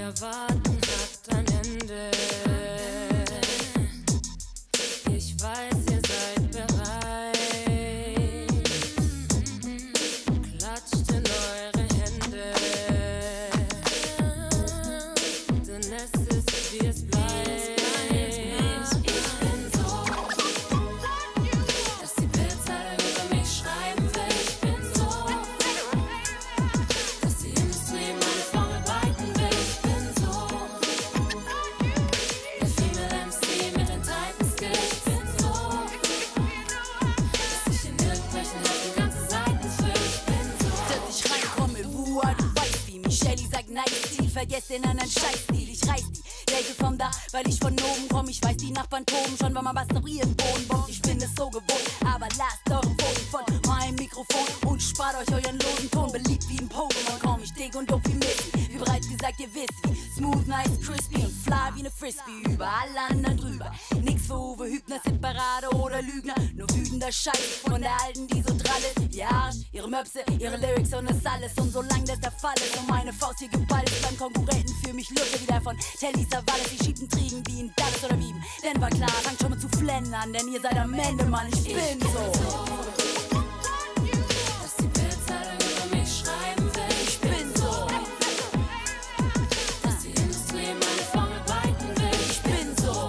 Euer Warten hat ein Ende. Ich weiß, ihr seid bereit. Klatscht in eure Hände, denn es ist, wie es bleibt. Ich bin so, dass die Bildzeitung über mich schreiben will. Ich bin so, dass die Industrie meine Formel beiten will. Ich bin so, der Female MC mit den Titan Skills. Ich bin so, dass ich in irgendwelchen Heften ganze Seiten fülle. Ich bin so, dass ich reinkomme, Wua, du weißt wie Michelle sagt nice Stil, vergesst den anderen Scheißstil, ich reiß die Decke vom Dach, weil ich von oben komm, ich weiß, die Nachbarn toben schon, weil man was noch ihren Boden baut, ich bin es so gewohnt, aber lasst euren Pfoten von meinem Mikrofon und spart euch euren losen Ton, beliebt wie ein Pokémon, komm ich dick und doof wie Missy, wie bereits gesagt, ihr wisst wie, smooth, nice, crispy und fly wie ne Frisbee, über alle anderen drüber, nix für Uwe Hübner, Hitparade oder Lügner, nur wütender Scheiß von der Alten, die so drall ist, ihr Arsch, ihre Möpse, ihre Lyrics und das alles, und solange das der Fall ist und meine Faust hier geballt ist beim Konkurrenten, für mich Lücke wie der von Telly Savalas, die schieben Triegen wie in Dallas oder Wieben, denn war klar, fangt schon mal zu flendern, denn ihr seid am Ende, Mann, ich bin so. dass die Bildzeitung über mich schreiben will. Ich bin so, dass die Industrie meine Formel beiten will. Ich bin so,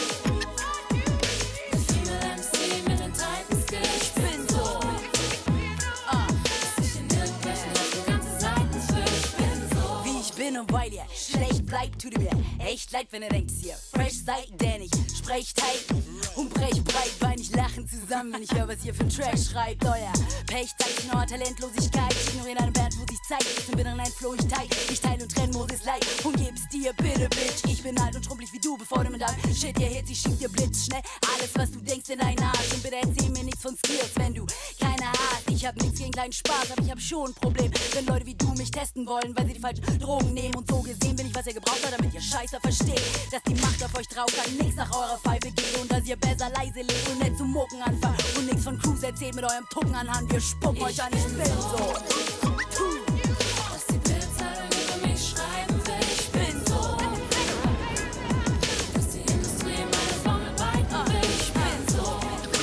der Female MC mit den Titan Skills. Ich bin so, dass ich in irgendwelchen Heften ganze Seiten fülle. Ich bin so, Wie ich bin und weil ihr schlecht bleibt, tut ihr mir echt leid, wenn ihr denkt, ihr fresh seid, denn ich sprech tight und brech breitbeinig lachen zusammen, wenn ich höre, was ihr für ein Trash schreibt. Euer Pech zeigt in eurer Talentlosigkeit. Ich ignoriere eine Band, wo sich zeigt, ich bin ein Flow, ich teile und trenne Moses leid und geb's dir bitte, Bitch. Ich bin alt und schrumpelig wie du, bevor du mit deinem Shit hier hits, ich schieb dir Blitz schnell alles, was du denkst, in deinen Arsch, und bitte erzähl mir nichts von Skills, wenn du keine hast. Ich hab nichts gegen kleinen Spaß, aber ich hab schon ein Problem, wenn Leute wie du mich testen wollen, weil sie die falschen Drogen nehmen, und so gesehen bin ich, was ihr gebraucht habt, damit ihr Scheiße versteht, dass die Macht auf euch drauf kann, nix nach eurer Pfeife geht und dass ihr besser leise lebt und nicht zu mucken anfangt und nix von Crews erzählt mit eurem Tucken anhand, wir spucken euch an, ich bin so. dass die Bildzeitung über mich schreiben will. Ich bin so, dass die Industrie meine Formel beiten will. Ich bin so,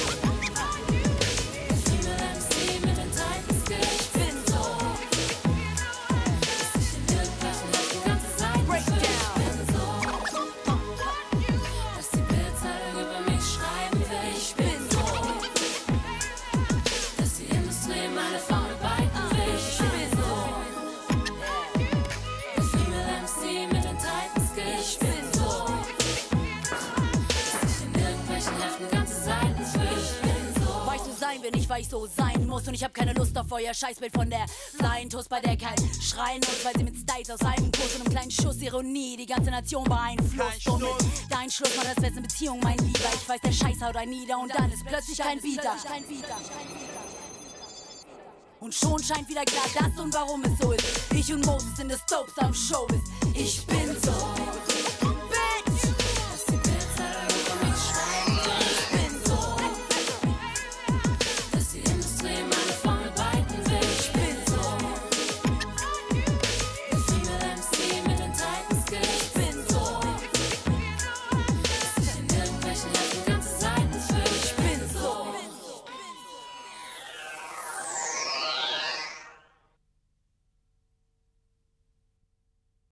der Female MC mit den Titan Skills. Ich bin so, dass ich in irgendwelchen Heften ganze Seiten fülle. Ich bin so, dass die Bildzeitung über mich schreiben will. Ich bin so, dass die Industrie meine Formel beiten will. Ich bin so, der Female MC mit den Titan Skills. Ich bin so, dass ich in irgendwelchen Heften ganze Seiten fülle. Ich bin so, Weißt du sein, wenn ich weiß, so sein muss, und ich hab keine Lust auf euer Scheißbild von der Flying Toast, bei der kein schreien muss, weil sie mit Styles aus einem Kurs und einem kleinen Schuss Ironie die ganze Nation beeinflusst. Und mit dein Schluss macht das letzte Beziehung, mein Lieber. Ich weiß, der Scheiß haut einen nieder und dann ist plötzlich kein Beater. Und schon scheint wieder klar, dass und warum es so ist. Ich und Moses sind des Dopes am Showbiz. Ich bin so.